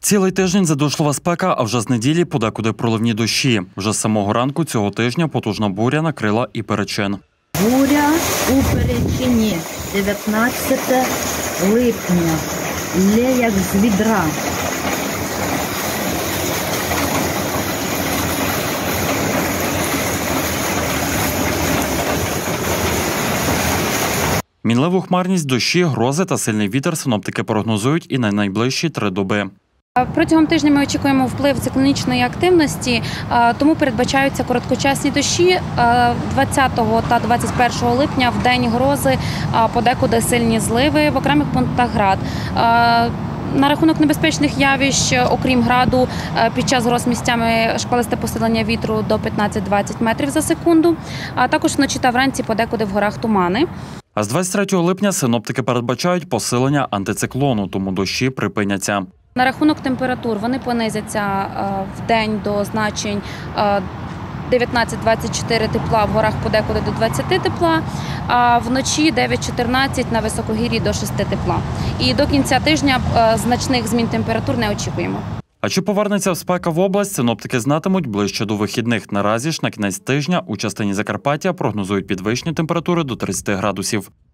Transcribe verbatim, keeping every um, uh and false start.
Цілий тиждень задушлива спека, а вже з неділі подекуди проливні дощі. Вже з самого ранку цього тижня потужна буря накрила і Перечин. Буря у Перечині, дев'ятнадцяте липня, лє як з відра. Мінливу хмарність, дощі, грози та сильний вітер синоптики прогнозують і на найближчі три доби. Протягом тижня ми очікуємо вплив циклонічної активності, тому передбачаються короткочасні дощі двадцятого та двадцять першого липня, в день грози, подекуди сильні зливи, в окремих пунктах град. На рахунок небезпечних явищ, окрім граду, під час гроз місцями шквалисте посилення вітру до п'ятнадцять-двадцять метрів за секунду, а також вночі та вранці подекуди в горах тумани. А з двадцять третього липня синоптики передбачають посилення антициклону, тому дощі припиняться. На рахунок температур вони понизяться в день до значень дев'ятнадцять-двадцять чотири тепла, в горах подекуди до двадцяти тепла, а вночі дев'ять-чотирнадцять, на високогір'ї до шести тепла. І до кінця тижня значних змін температур не очікуємо. А чи повернеться спека в область, синоптики знатимуть ближче до вихідних. Наразі ж на кінець тижня у частині Закарпаття прогнозують підвищені температури до тридцяти градусів.